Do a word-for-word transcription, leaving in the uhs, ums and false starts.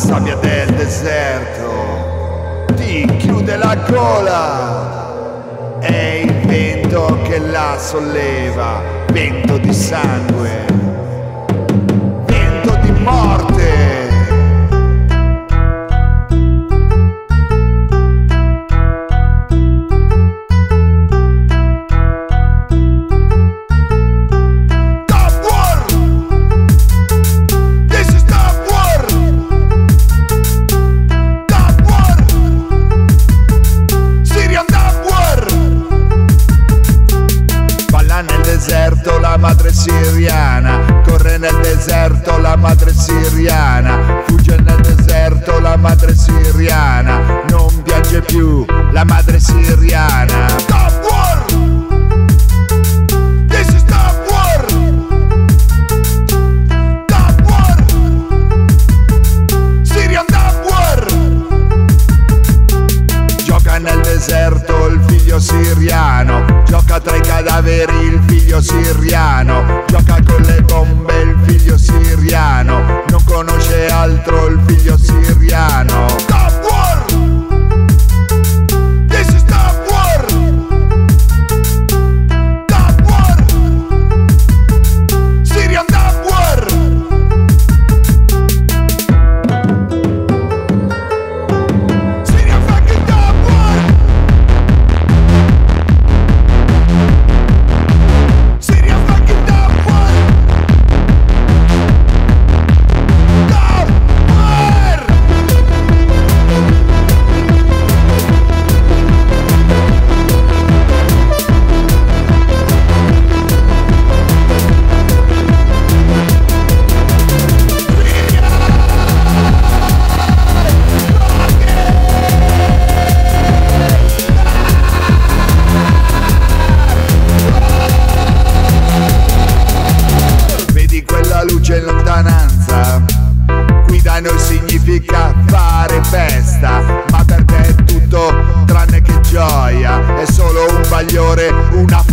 sabbia del deserto ti chiude la gola, è il vento che la solleva, vento di sangue, vento di morte. La madre siriana corre nel deserto, la madre siriana fugge nel deserto, la madre siriana non piange più, la madre siriana. Stop war! This is stop war! Stop war! Syrian stop war! Gioca nel deserto il figlio siriano, gioca tra i cadaveri il figlio siriano, gioca con le bombe il figlio siriano, non conosce altro il figlio siriano. Stop war! This is stop war! Stop war! Syrian stop war! Syrian fucking stop war! Luce in lontananza, qui da noi significa fare festa, ma per te è tutto tranne che gioia, è solo un bagliore, una